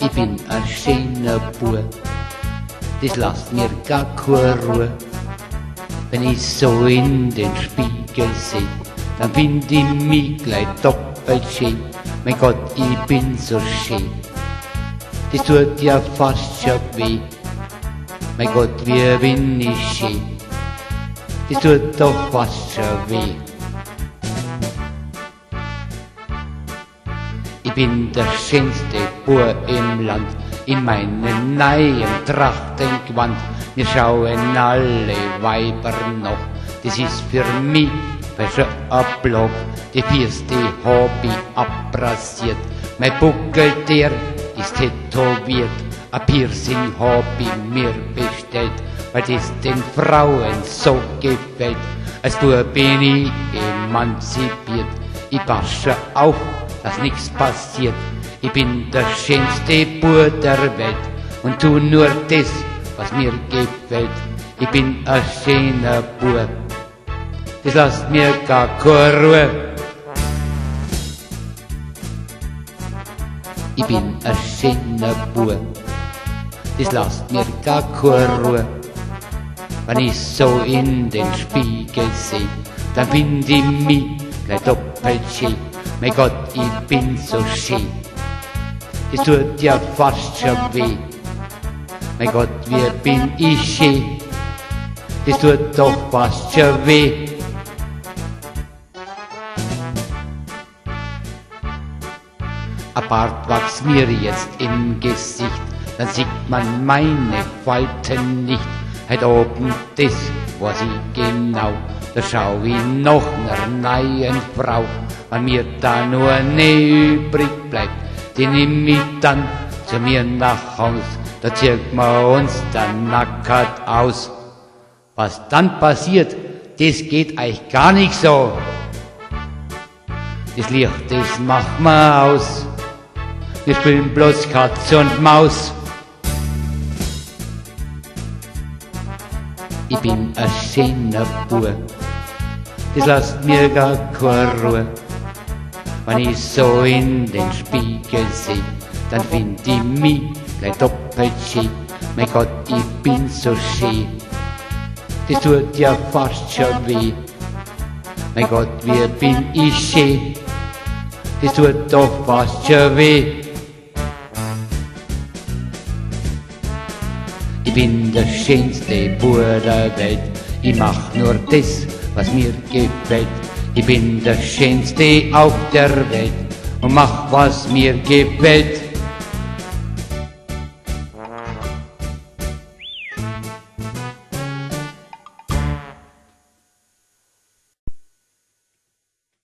Ich bin ein schöner Bub, das lasst mir gar keine Ruhe. Wenn ich so in den Spiegel seh, dann find ich mich gleich doppelt schön. Mein Gott, ich bin so schön, das tut ja fast schon weh. Mein Gott, wie bin ich schön, das tut doch fast schon weh. Ich bin der schönste Bub im Land, in meinem neuen Trachtengewand. Mir schauen alle Weiber noch, das ist für mich schon ein Block. Die Fürste hab ich abrasiert, mein Buckel der ist tätowiert. Ein Piercing hab ich mir bestellt, weil das den Frauen so gefällt. Als Bub bin ich emanzipiert, ich passe auf, dass nichts passiert. Ich bin der schönste Bub der Welt und tu nur das, was mir gefällt. Ich bin ein schöner Bub, das lasst mir gar keine Ruhe. Ich bin ein schöner Bub, das lasst mir gar keine Ruhe. Wenn ich so in den Spiegel seh, dann find ich mich gleich doppelt schön. Mein Gott, ich bin so schön, das tut ja fast schon weh. Mein Gott, wie bin ich schön, das tut doch fast schon weh. Ein Bart wächst mir jetzt im Gesicht, dann sieht man meine Falten nicht. Heut oben, das weiß ich genau, da schau ich noch ner neuen Frau. Wenn mir da nur ne übrig bleibt, die nimm ich dann zu mir nach Haus. Da zirkt man uns dann nackert aus. Was dann passiert, das geht euch gar nicht so. Das Licht, das macht man aus. Wir spielen bloß Katz und Maus. Ich bin ein schöner Bub, das lasst mir gar keine Ruhe. Wenn ich so in den Spiegel seh, dann find ich mich gleich doppelt schön. Mein Gott, ich bin so schön, das tut ja fast schon weh. Mein Gott, wie bin ich schön, das tut doch fast schon weh. Ich bin der schönste Bub der Welt, ich mach nur das, was mir gefällt. Ich bin der schönste auf der Welt und mach, was mir gefällt.